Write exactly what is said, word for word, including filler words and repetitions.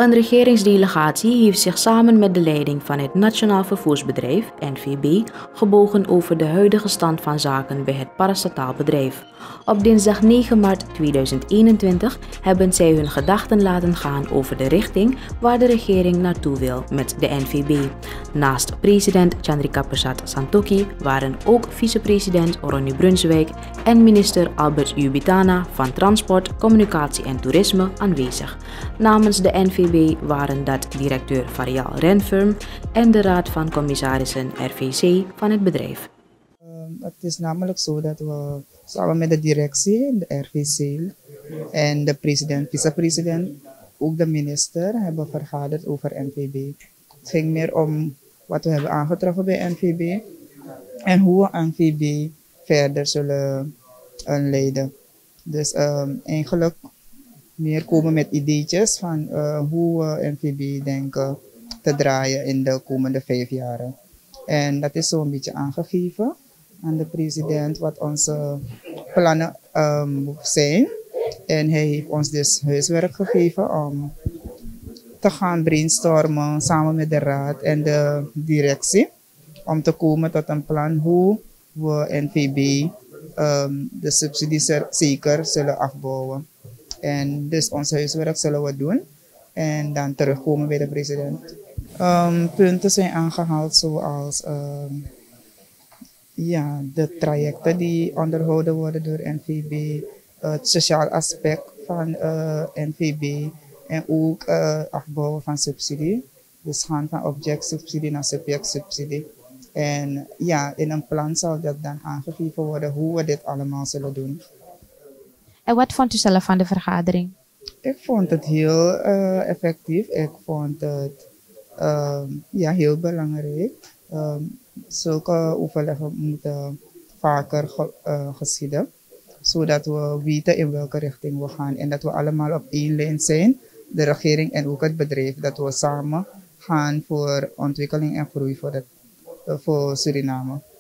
Een regeringsdelegatie heeft zich samen met de leiding van het Nationaal Vervoersbedrijf, N V B, gebogen over de huidige stand van zaken bij het parastataalbedrijf. Op dinsdag negen maart tweeduizend eenentwintig hebben zij hun gedachten laten gaan over de richting waar de regering naartoe wil met de N V B. Naast president Chandrika Persat Santokhi waren ook vicepresident Ronnie Brunswijk en minister Albert Jubitana van Transport, Communicatie en Toerisme aanwezig. Namens de N V B waren dat directeur Varial Renfirm en de raad van commissarissen R V C van het bedrijf. Uh, het is namelijk zo dat we samen met de directie, de R V C en de president, vicepresident, ook de minister, hebben vergaderd over N V B. Het ging meer om wat we hebben aangetroffen bij N V B en hoe we N V B verder zullen uh, leiden. Dus uh, eigenlijk meer komen met ideetjes van uh, hoe we N V B denken te draaien in de komende vijf jaren. En dat is zo'n beetje aangegeven aan de president wat onze plannen um, zijn. En hij heeft ons dus huiswerk gegeven om te gaan brainstormen samen met de raad en de directie. Om te komen tot een plan hoe we N V B um, de subsidies zeker zullen afbouwen. En dus ons huiswerk zullen we doen en dan terugkomen bij de president. Um, punten zijn aangehaald zoals um, ja, de trajecten die onderhouden worden door N V B, het sociaal aspect van uh, N V B en ook uh, afbouwen van subsidie. Dus gaan van objectsubsidie naar subjectsubsidie. En ja, in een plan zal dat dan aangegeven worden hoe we dit allemaal zullen doen. En wat vond u zelf van de vergadering? Ik vond het heel uh, effectief. Ik vond het uh, ja, heel belangrijk. Uh, zulke overleggen moeten vaker ge, uh, geschieden. Zodat we weten in welke richting we gaan. En dat we allemaal op één lijn zijn. De regering en ook het bedrijf. Dat we samen gaan voor ontwikkeling en groei voor, het, uh, voor Suriname.